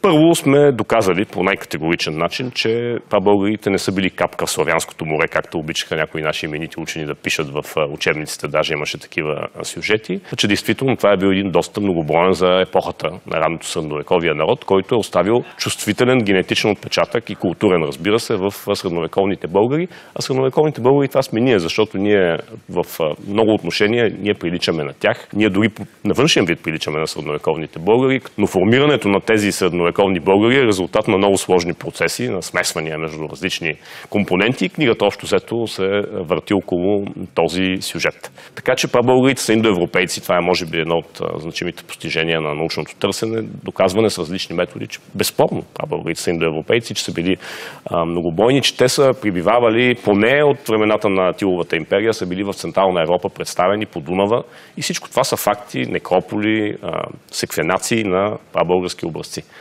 Първо сме доказали по най-категоричен начин, че прабългарите не са били капка в Славянското море, както обичаха някои наши именити учени да пишат в учебниците, даже имаше такива сюжети, че действително това е бил един доста многоброен за епохата на ранното средновековия народ, който е оставил чувствителен генетичен отпечатък и културен, разбира се, в средновековните българи. А средновековните българи това сме ние, защото ние в много отношения ние приличаме на тях. Ние дори на външен вид приличаме на средновековните българи, но формирането на тези средновековни българи е резултат на много сложни процеси, на смесвания между различни компоненти. Книгата общо взето се върти около този сюжет. Така че прабългарите са индоевропейци. Това е може би едно от значимите постижения на научното търсене, доказване с различни методи, че безспорно прабългарите са индоевропейци, че са били многобойни, че те са прибивавали поне от времената на Тиловата империя, са били в Централна Европа представени по Дунава и всичко това са факти, некрополи, секвенации на прабългарски образци.